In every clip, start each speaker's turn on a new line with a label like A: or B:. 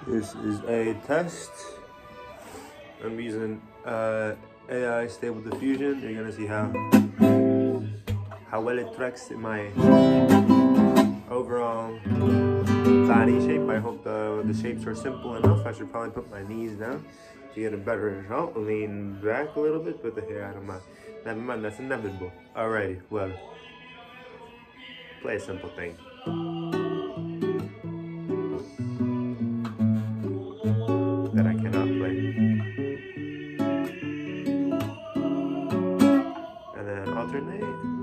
A: This is a test. I'm using AI Stable Diffusion. You're gonna see how well it tracks in my overall body shape. I hope the shapes are simple enough. I should probably put my knees down to get a better result. Lean back a little bit, but the hair out of my. Never mind, that's inevitable. Alrighty, well, play a simple thing. That I cannot play. And then alternate.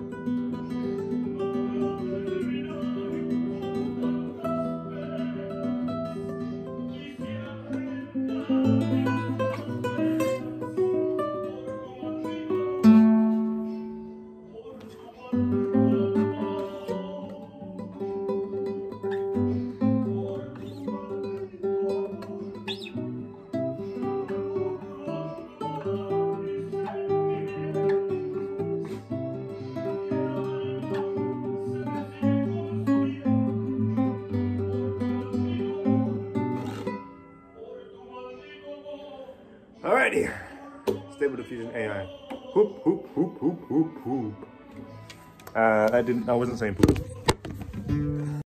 A: Alrighty, Stable Diffusion AI. Hoop, hoop, hoop, hoop, hoop, hoop. I wasn't saying poop.